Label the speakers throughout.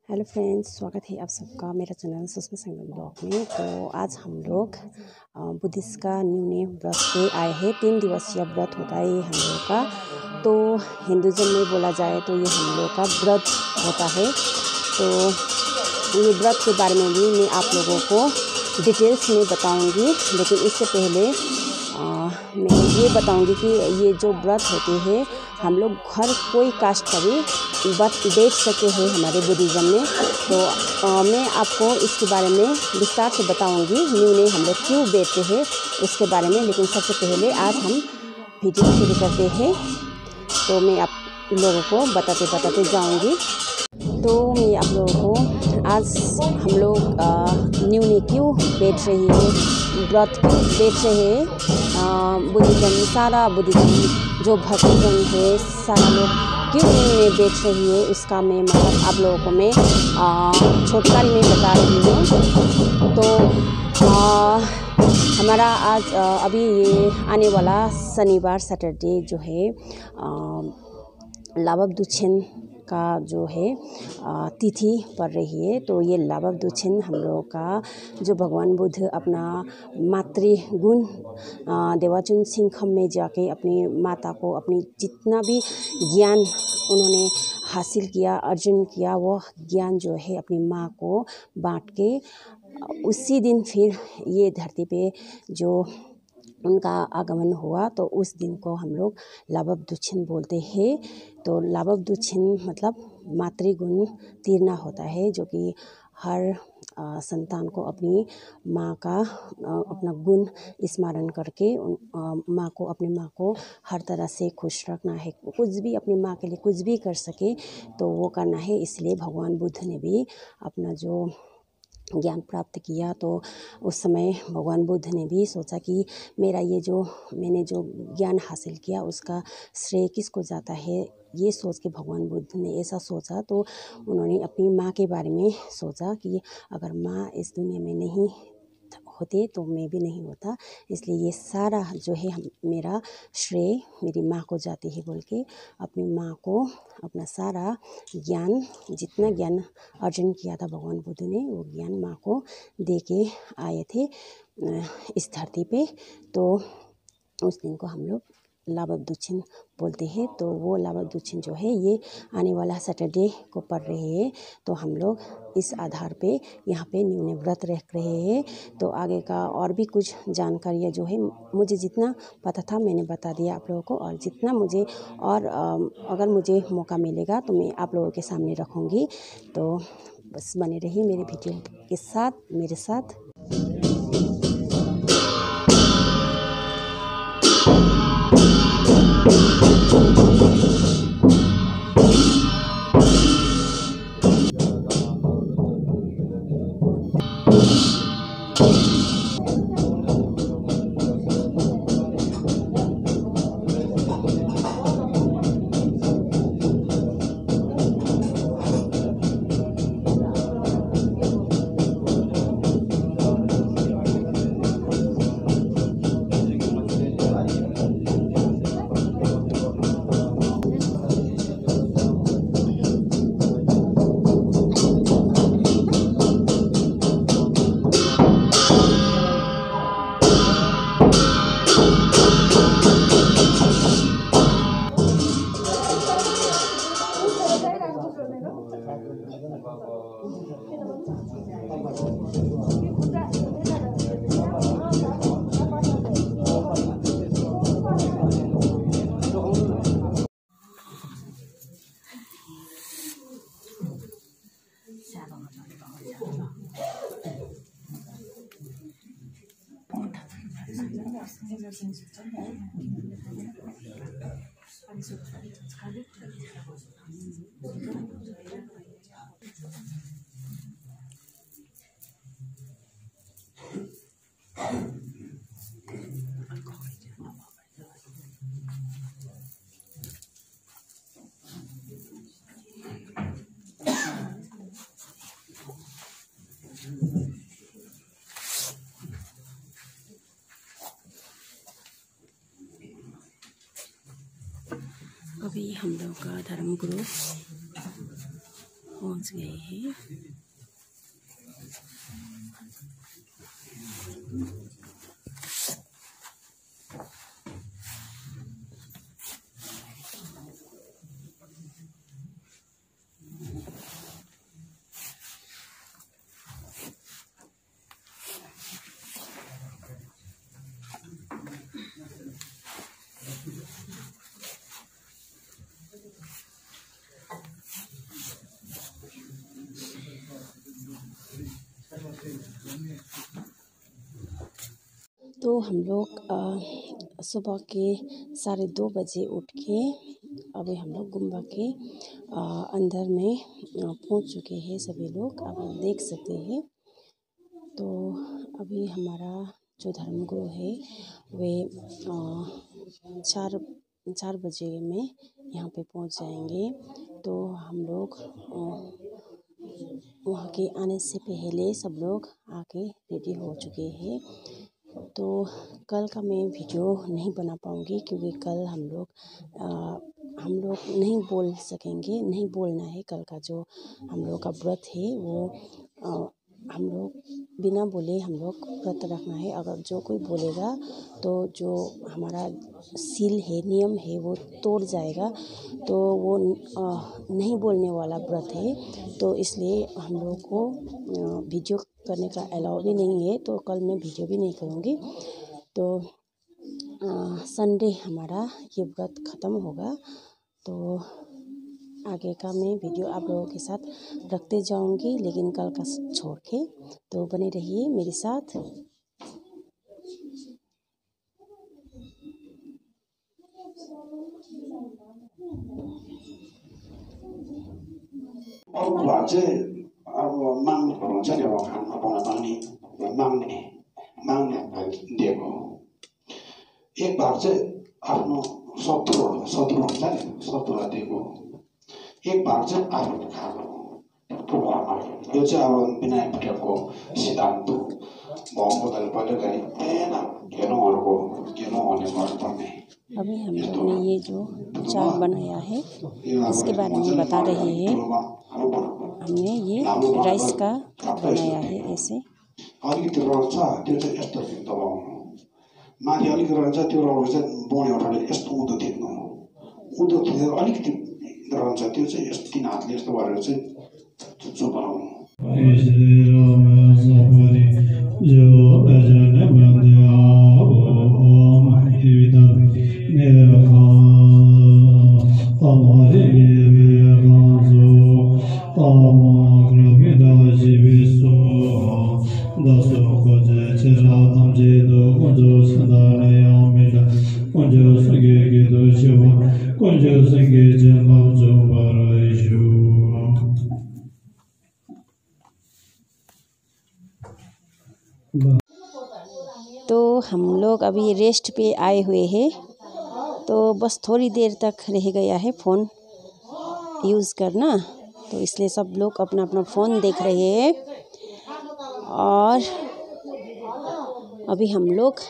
Speaker 1: Hello friends, स्वागत है आप सबका मेरा चैनल सुषमा संगम ब्लॉग में। तो आज हम लोग बुद्धिस्ट का न्यू व्रत पे आए हैं। 3 दिवसीय व्रत होता है ये हम लोग का। तो हिंदुज़म में बोला जाए तो ये हम लोग का व्रत होता है। तो ये व्रत के बारे में भी मैं आप लोगों को डिटेल्स में बताऊंगी, लेकिन इससे पहले मैं ये बताऊंगी कि ये जो व्रत होते हैं हम लोग हर कोई कास्ट का भी व्रत देख सके हैं हमारे बुद्धिज़्म में। तो मैं आपको इसके बारे में विस्तार से बताऊंगी न्यू हम लोग क्यों बैठते हैं उसके बारे में। लेकिन सबसे पहले आज हम वीडियो शुरू करते हैं, तो मैं आप लोगों को बताते जाऊंगी। तो मैं आप लोगों को आज हम लोग न्यू क्यों बैठ रही है, व्रत क्यों बैठ रहे हैं, बुद्धिज़्म सारा बुद्धिज़्म जो भक्तजन है सारा लोग क्यों न्यू बैठ रही है, उसका मैं मतलब आप लोगों को मैं छोटकारी में बता रही हूँ। तो हमारा आज अभी ये आने वाला शनिवार सैटरडे जो है लाबबदुछेन का जो है तिथि पड़ रही है। तो ये लाबबदुछेन हम लोगों का जो भगवान बुद्ध अपना मातृगुण देवाचुन सिंहम में जाके अपनी माता को अपनी जितना भी ज्ञान उन्होंने हासिल किया, अर्जन किया, वो ज्ञान जो है अपनी माँ को बांट के उसी दिन फिर ये धरती पे जो उनका आगमन हुआ, तो उस दिन को हम लोग लाबबदुछेन बोलते हैं। तो लाबबदुछेन मतलब मातृगुण तीरना होता है, जो कि हर संतान को अपनी माँ का अपना गुण स्मरण करके माँ को अपनी माँ को हर तरह से खुश रखना है। कुछ भी अपनी माँ के लिए कुछ भी कर सके तो वो करना है। इसलिए भगवान बुद्ध ने भी अपना जो ज्ञान प्राप्त किया, तो उस समय भगवान बुद्ध ने भी सोचा कि मेरा ये जो मैंने जो ज्ञान हासिल किया उसका श्रेय किसको जाता है। ये सोच के भगवान बुद्ध ने ऐसा सोचा, तो उन्होंने अपनी माँ के बारे में सोचा कि अगर माँ इस दुनिया में नहीं होते तो मैं भी नहीं होता, इसलिए ये सारा जो है मेरा श्रेय मेरी माँ को जाती है बोल के अपनी माँ को अपना सारा ज्ञान जितना ज्ञान अर्जन किया था भगवान बुद्ध ने वो ज्ञान माँ को दे के आए थे इस धरती पे। तो उस दिन को हम लोग लाबबदुछेन बोलते हैं। तो वो लाबबदुछेन जो है ये आने वाला सैटरडे को पड़ रहे हैं। तो हम लोग इस आधार पे यहाँ पे न्यू व्रत रख रहे हैं। तो आगे का और भी कुछ जानकारियाँ जो है मुझे जितना पता था मैंने बता दिया आप लोगों को, और जितना मुझे और अगर मुझे मौका मिलेगा तो मैं आप लोगों के सामने रखूँगी। तो बस बने रहिए मेरे वीडियो के साथ, मेरे साथ। अभी हम लोग का धर्मगुरु पहुंच गए हैं। तो हम लोग सुबह के 2:30 बजे उठ के अभी हम लोग गुम्बा के अंदर में पहुंच चुके हैं। सभी लोग आप देख सकते हैं। तो अभी हमारा जो धर्मगुरु है वे 4 बजे में यहाँ पे पहुंच जाएंगे। तो हम लोग वहाँ के आने से पहले सब लोग आके रेडी हो चुके हैं। तो कल का मैं वीडियो नहीं बना पाऊँगी क्योंकि कल हम लोग नहीं बोल सकेंगे, नहीं बोलना है। कल का जो हम लोग का व्रत है वो हम लोग बिना बोले हम लोग व्रत रखना है। अगर जो कोई बोलेगा तो जो हमारा सील है, नियम है, वो तोड़ जाएगा। तो वो नहीं बोलने वाला व्रत है। तो इसलिए हम लोग को वीडियो करने का अलाउ भी नहीं है। तो कल मैं वीडियो भी नहीं करूँगी। तो संडे हमारा ये व्रत ख़त्म होगा। तो आगे का मैं वीडियो आप लोगों के साथ रखते जाऊंगी, लेकिन कल का छोड़ के। तो बने रहिए मेरे साथ।
Speaker 2: अब माग्नुहुन्छ नि, अब खाना पकाउन माग्ने दिएको एक भाग चाहिँ आफ्नो शत्रु हुन्छ नि, शत्रुलाई दिएको। एक भाग चाहिँ आफूले खाएको घरमा। यो चाहिँ अब विनायक पटेलको सिद्धान्त बहुमतले पहिले गरी घेनुहरूको भने गर्नुपर्ने।
Speaker 1: अभी हम लोग ने ये जो चाट बनाया है इसके बारे में बता रहे हैं। हमने ये राइस का बनाया है। ऐसे
Speaker 2: अलिकति रहन्छ त्यो चाहिँ यस्तो दबाउनु, माथि अलिकति रहन्छ त्यो रौँ चाहिँ बोडी उठाएर यस्तो उँधो थिच्नु अलिकति रहन्छ त्यो चाहिँ यस्तो 3 हातले यस्तो गरेर चाहिँ जो बनाउनु।
Speaker 1: तो हम लोग अभी रेस्ट पे आए हुए हैं। तो बस थोड़ी देर तक रह गया है फ़ोन यूज़ करना। तो इसलिए सब लोग अपना अपना फ़ोन देख रहे हैं। और अभी हम लोग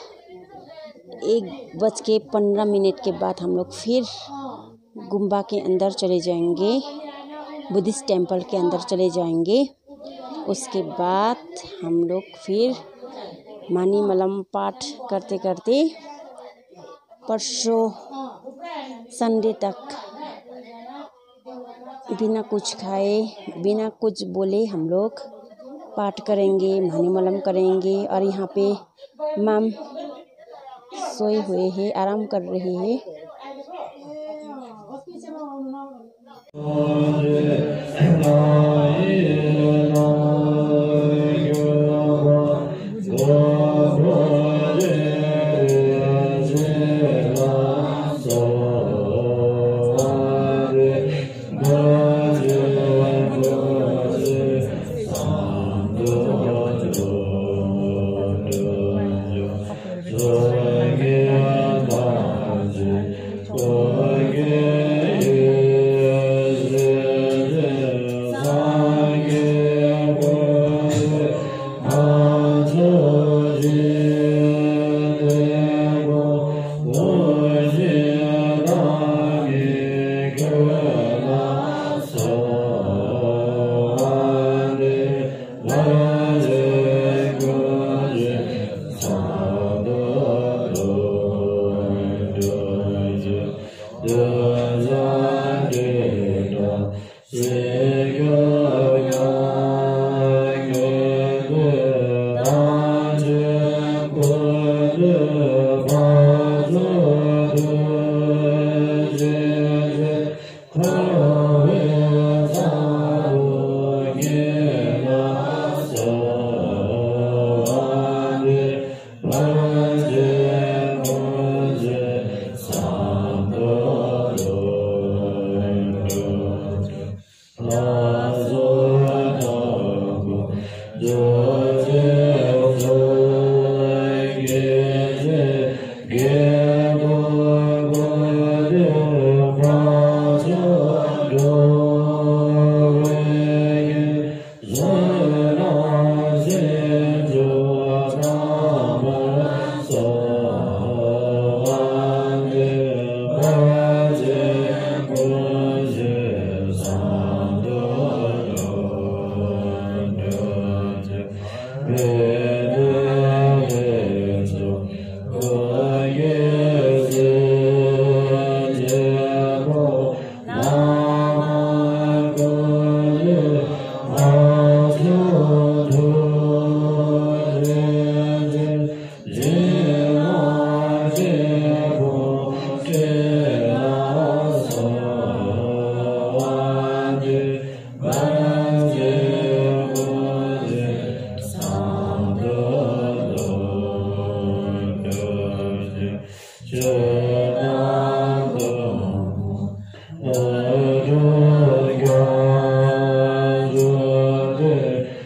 Speaker 1: 1:15 के बाद हम लोग फिर गुम्बा के अंदर चले जाएंगे, बुद्धिस्ट टेम्पल के अंदर चले जाएंगे। उसके बाद हम लोग फिर मानी मलम पाठ करते करते परसों संडे तक बिना कुछ खाए, बिना कुछ बोले हम लोग पाठ करेंगे, मानी मलम करेंगे। और यहाँ पे माम सोए हुए हैं, आराम कर रहे हैं।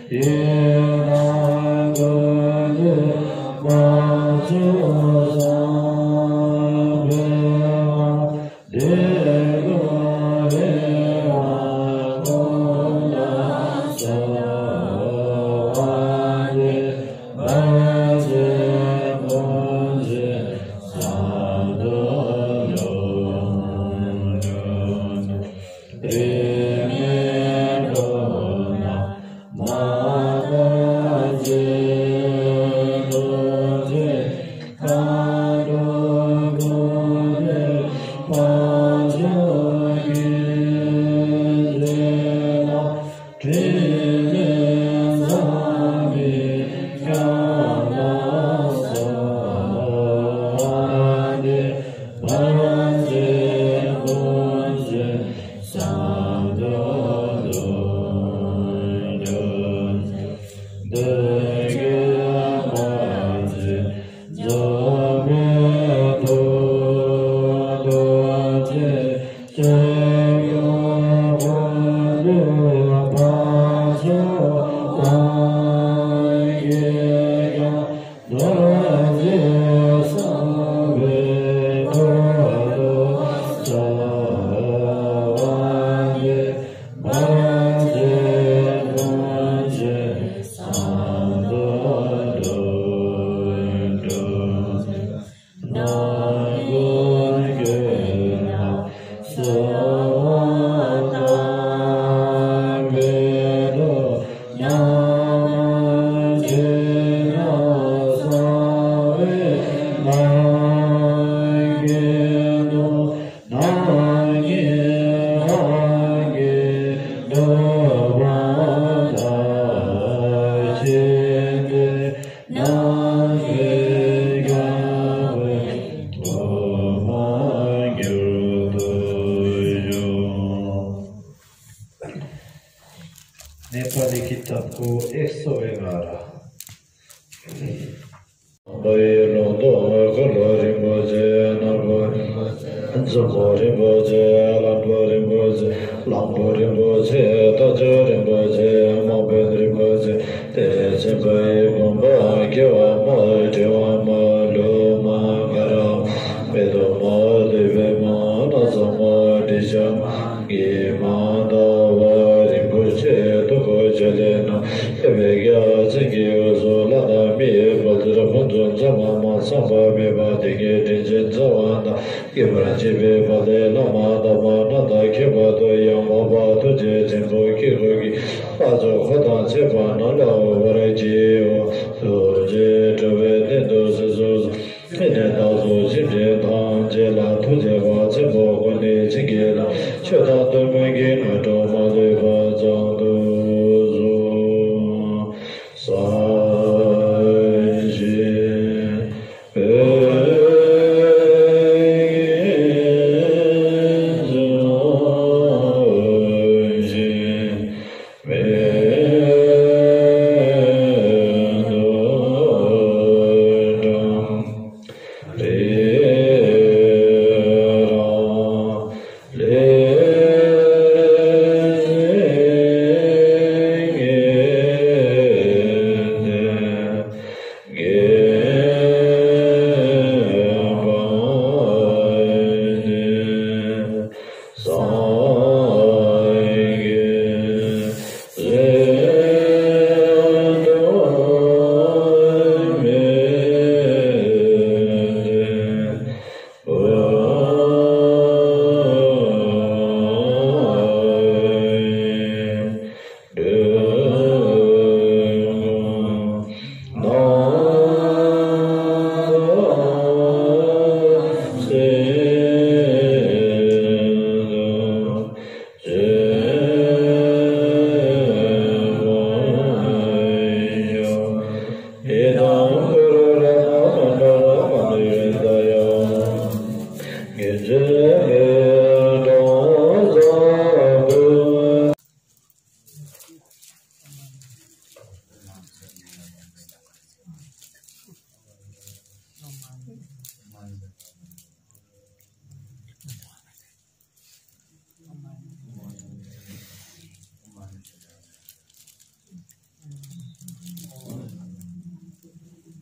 Speaker 3: नेपाली किताबको 111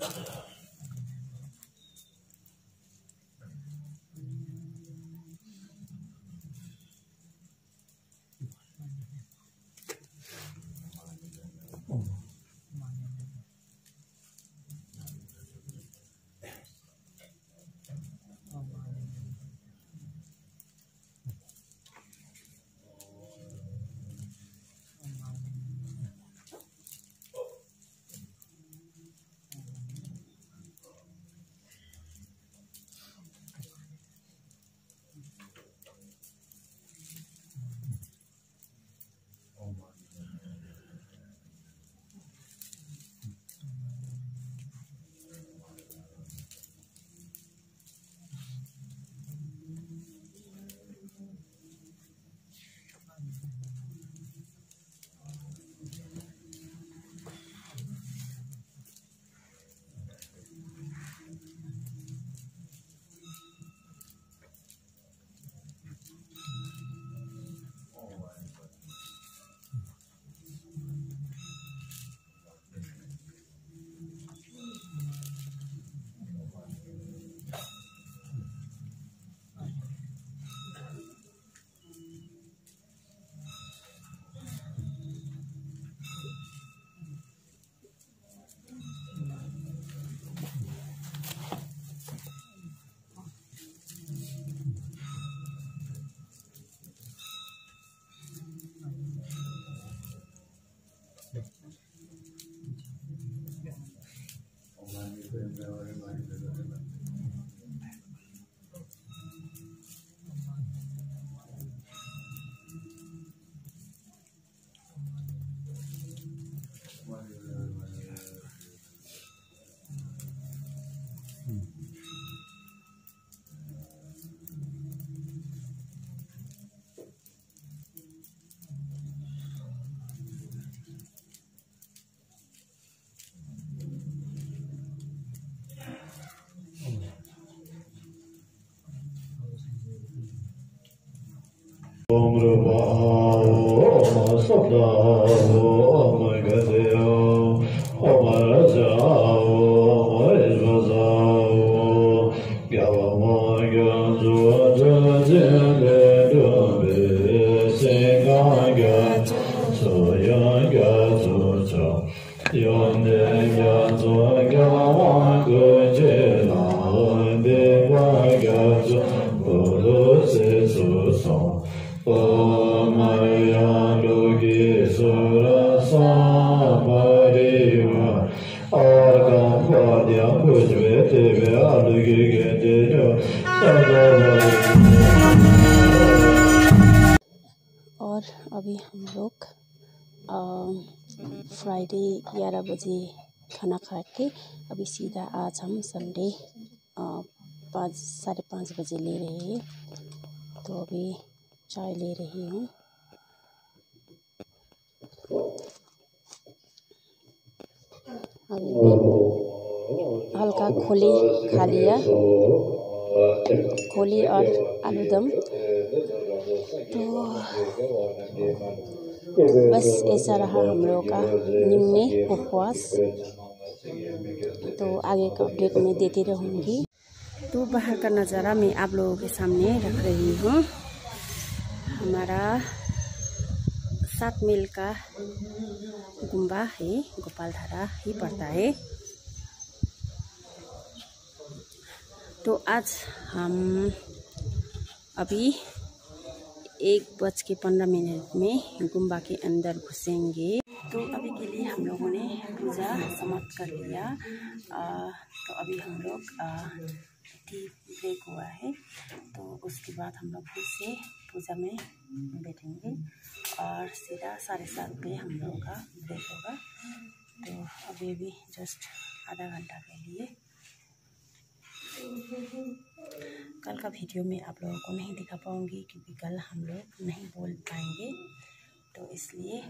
Speaker 1: और अभी हम लोग फ्राइडे 11 बजे खाना खा के अभी सीधा आज हम संडे 5-5:30 बजे ले रहे हैं। तो अभी चाय ले रही हूँ। अभी हल्का खोली खा लिया, खोली और आलूदम। तो बस ऐसा रहा हम लोगों का निम्न उपवास। तो आगे का अपडेट मैं देती रहूँगी। तो बाहर का नज़ारा मैं आप लोगों के सामने रख रही हूँ। हमारा 7 मील का गुम्बा है, गोपालधारा ही पड़ता है। तो आज हम अभी 1:15 में गुम्बा के अंदर घुसेंगे। तो अभी के लिए हम लोगों ने पूजा समाप्त कर लिया। तो अभी हम लोग टी ब्रेक हुआ है, तो उसके बाद हम लोग फिर से पूजा में बैठेंगे और सीधा 7:30 पे हम लोगों का ब्रेक होगा। तो अभी भी जस्ट आधा घंटा के लिए। कल का वीडियो में आप लोगों को नहीं दिखा पाऊंगी क्योंकि कल हम लोग नहीं बोल पाएंगे, तो इसलिए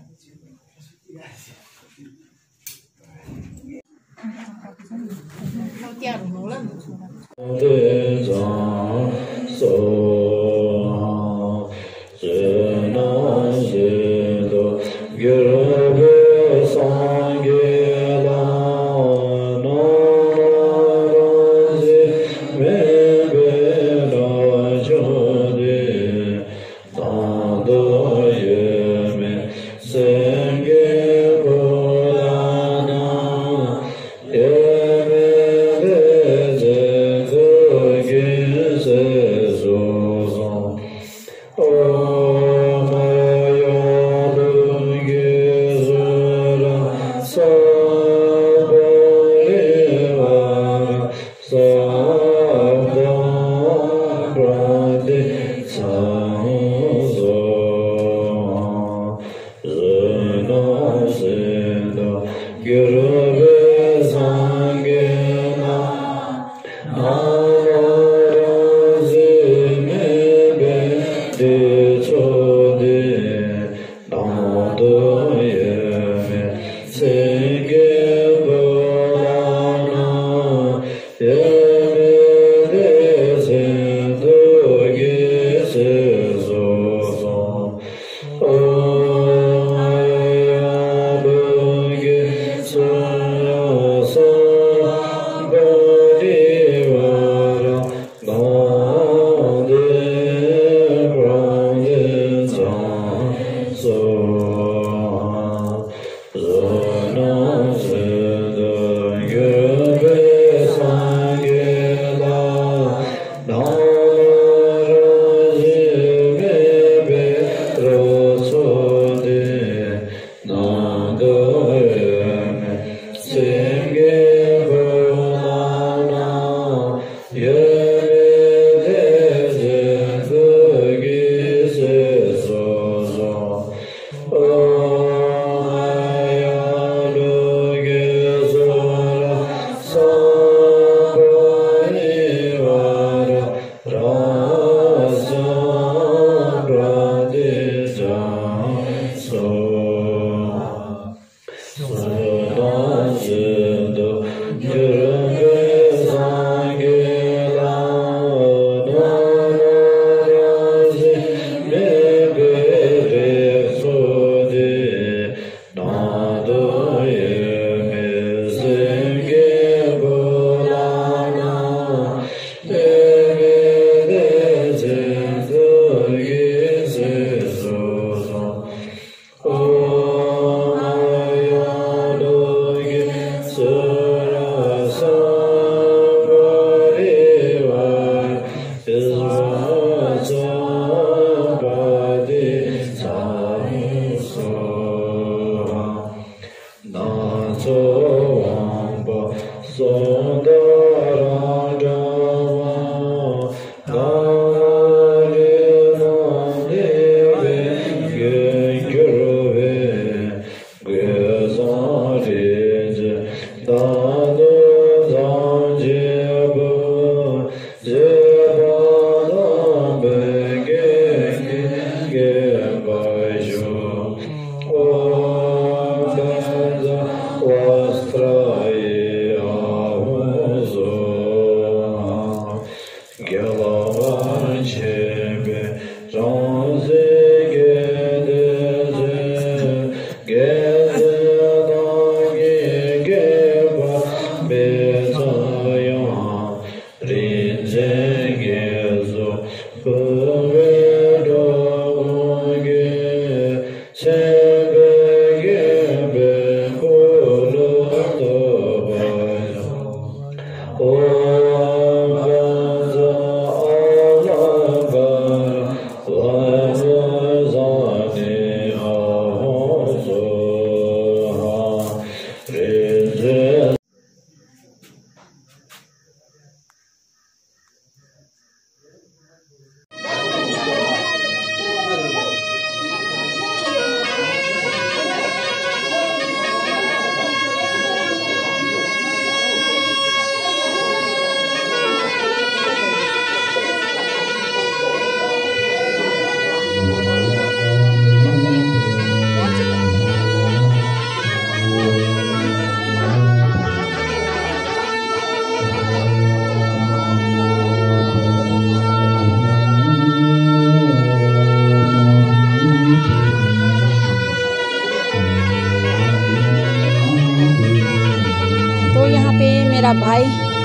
Speaker 1: मेरा भाई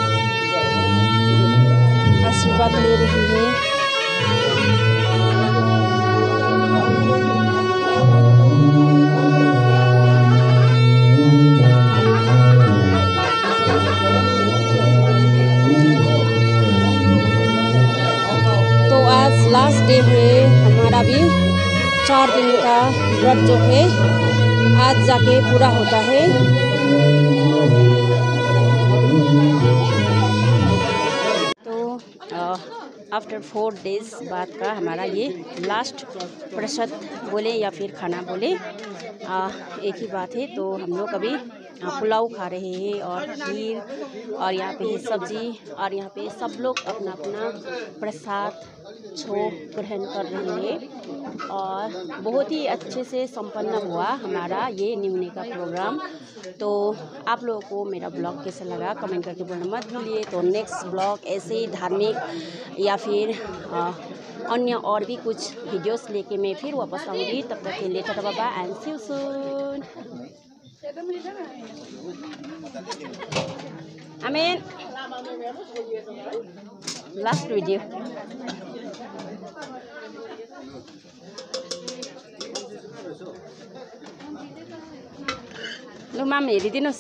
Speaker 1: आशीर्वाद ले रही है। व्रत जो है आज जाके पूरा होता है। तो आफ्टर 4 डेज बाद का हमारा ये लास्ट प्रसाद बोले या फिर खाना बोले एक ही बात है। तो हम लोग अभी पुलाव खा रहे हैं और खीर और यहाँ पे है सब्जी और यहाँ पे सब लोग अपना अपना प्रसाद ग्रहण कर रहे हैं और बहुत ही अच्छे से संपन्न हुआ हमारा ये न्यूने का प्रोग्राम। तो आप लोगों को मेरा ब्लॉग कैसा लगा कमेंट करके बोलना मत भूलिए। तो नेक्स्ट ब्लॉग ऐसे ही धार्मिक या फिर अन्य और भी कुछ वीडियोस लेके मैं फिर वापस आऊँगी। तब तक के लिए tata bye bye and see you soon. आमीन। Last video lu mam heरिदिनुस्